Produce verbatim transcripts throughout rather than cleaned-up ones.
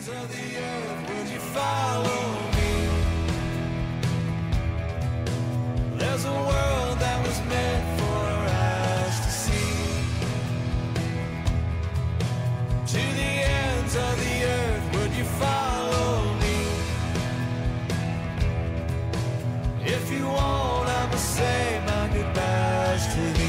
ends of the earth, would you follow me? There's a world that was meant for our eyes to see. To the ends of the earth, would you follow me? If you won't, I'ma say my goodbyes to thee.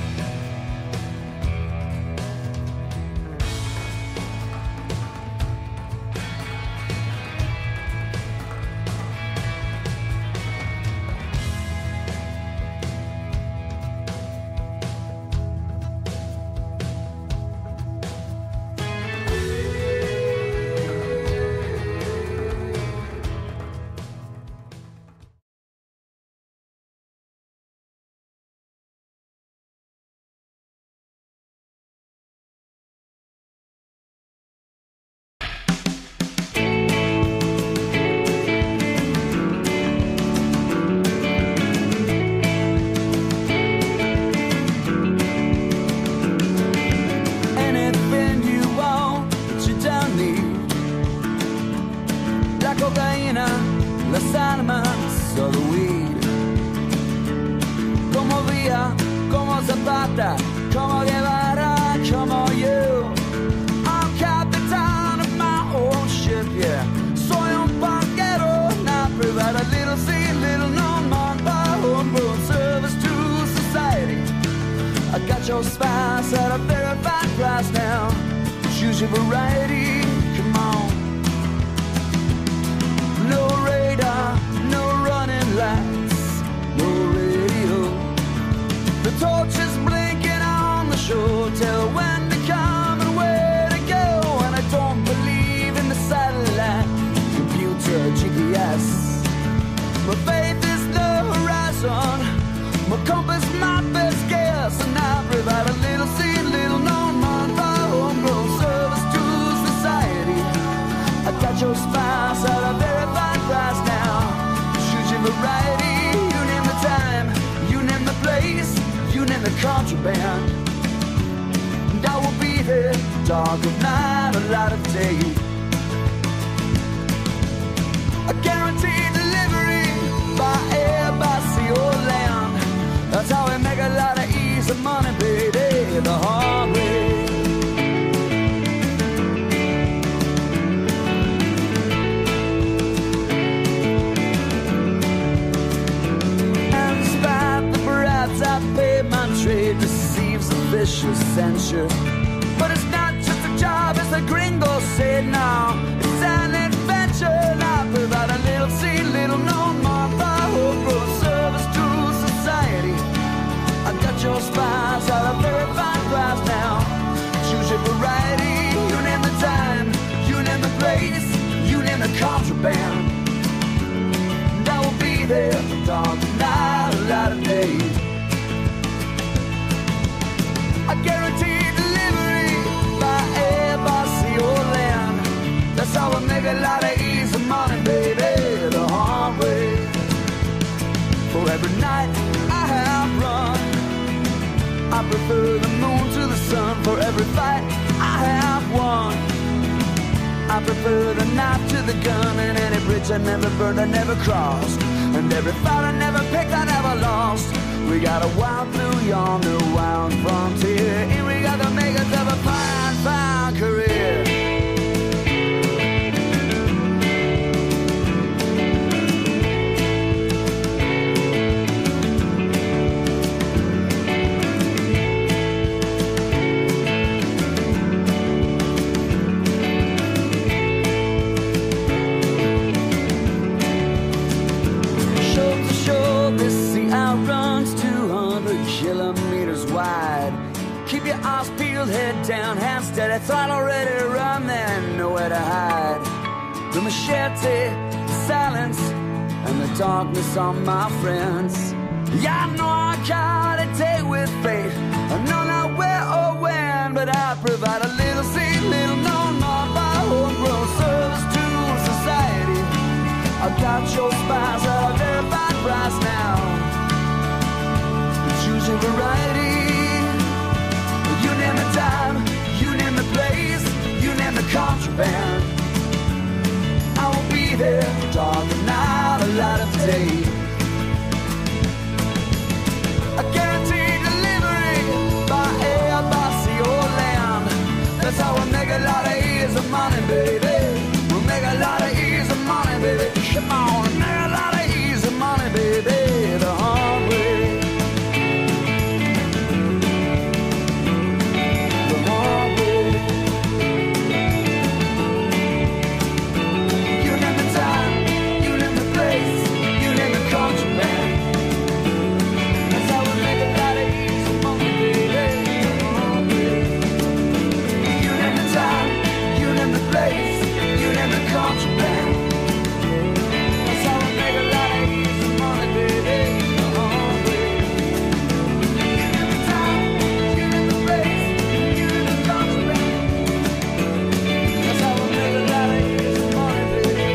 Censure. But it's not just a job, as the gringo said now. It's an adventure. I provide a little seed, little known Martha, homegrown service to society. I got your spice at a very fine price now. Choose your variety. You name the time, you name the place, you name the contraband. And I will be there for dawn, night, a light of day. I guarantee delivery by air, by sea or land. That's how we make a lot of easy money, baby, the hard way. For every night I have run, I prefer the moon to the sun. For every fight I have won, I prefer the knife to the gun. And any bridge I never burned, I never crossed, and every fight I never picked, I never lost. We got a wild blue yonder, wild frontier, and we got the makers of a fine, fine career. Shore to shore, this sea outruns two hundred kilometers wide. Keep your eyes peeled, head down, hands steady, throttle ready to run, then nowhere to hide. The machete, the silence, and the darkness are my friends. Yeah, I know I got a day with fate, I know not where or when, but I provide a little seed, little known, not by homegrown service to society. I got your spice at a very fine price now. Choose your variety. You name the time, you name the place, you name the contraband. baby. We'll make a lot of easy money, baby. Come on, make a lot of easy money, baby, the hard way. The hard way. You name the time, you name the place, you name the country, man. That's how we make a lot of easy money, baby, the hard way. You name the time, you name the place, you name the country, man. That's how we make a lot of easy money, baby, the hard way. You name the time, you name the place, you name the country, man. That's how we make a lot of easy money, baby.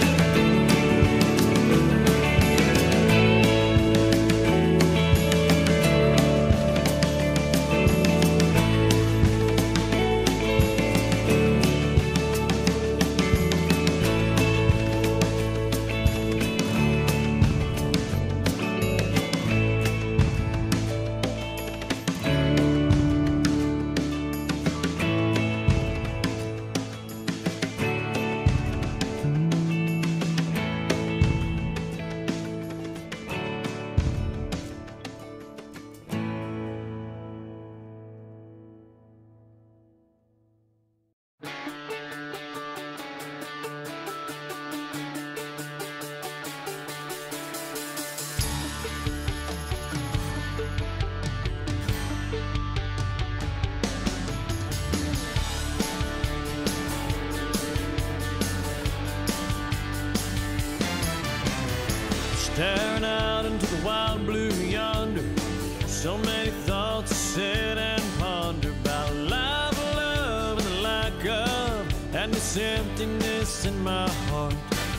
Staring out into the wild blue yonder, so many thoughts to sit and ponder about life, love, and the lack of, and this emptiness in my heart.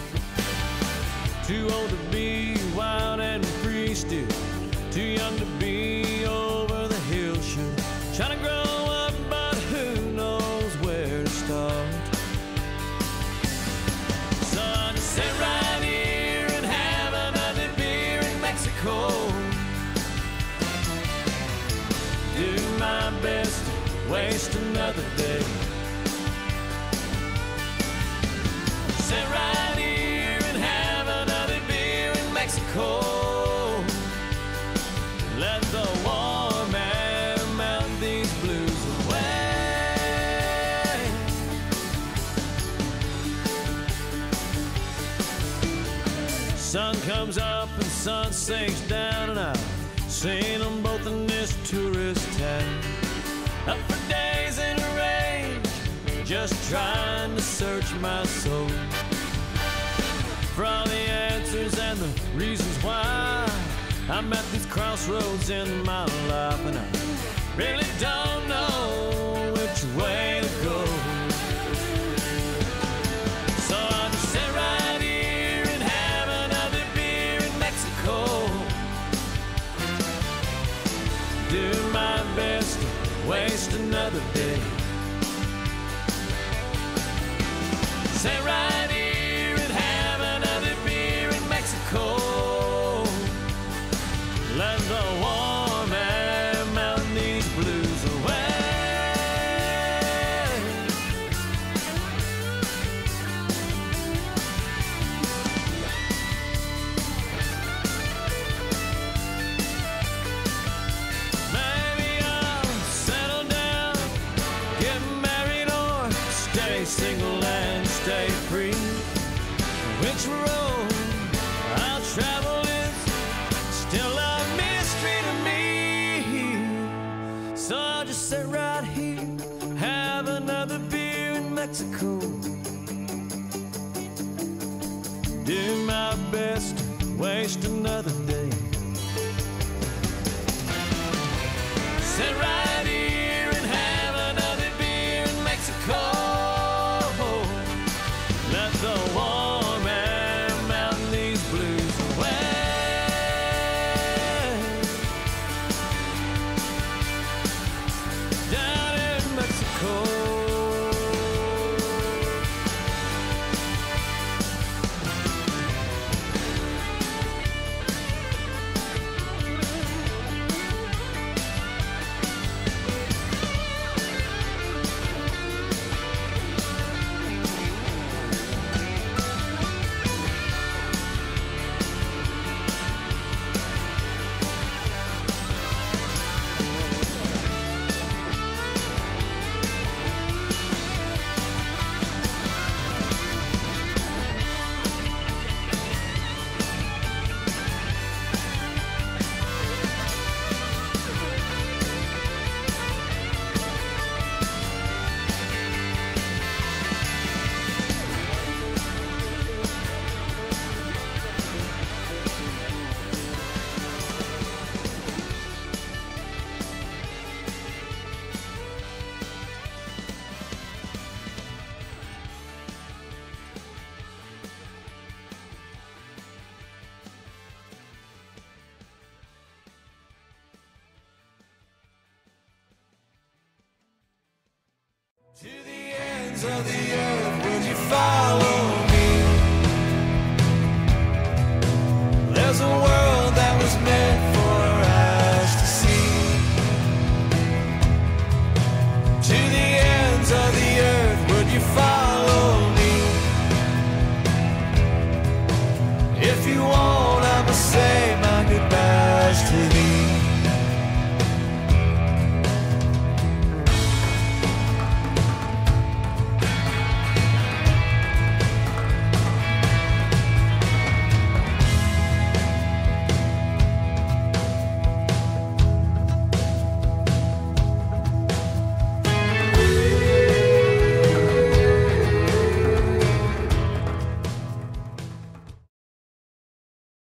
Too old to be wild and free still, too young to be over the hill should. Trying to grow up, but who knows where to start. So I just sit right here and have another beer in Mexico. Do my best to waste another day. Sit right here and have another beer in Mexico. Let the warm air melt these blues away. Sun comes up and sun sinks down, and I've seen them both in this tourist town. Up for days in a range, just trying to search my soul for all the answers and the reasons why I'm at these crossroads in my life, and I really don't know which way to go. So I'll just sit right here and have another beer in Mexico. Do my best to waste another day. Sit right here and have another beer in Mexico. Let the warm air melt these blues away. Maybe I'll settle down, get married, or stay single and stay free. Which road I'll travel is still a mystery to me. So I'll just sit right here, have another beer in Mexico. Do my best to waste another day. Sit right here and have another beer in Mexico. Let the warm air melt these blues away. Down in Mexico. of the earth, would you follow me? There's a world that was meant for us to see. To the ends of the earth, would you follow me? If you won't, I'ma say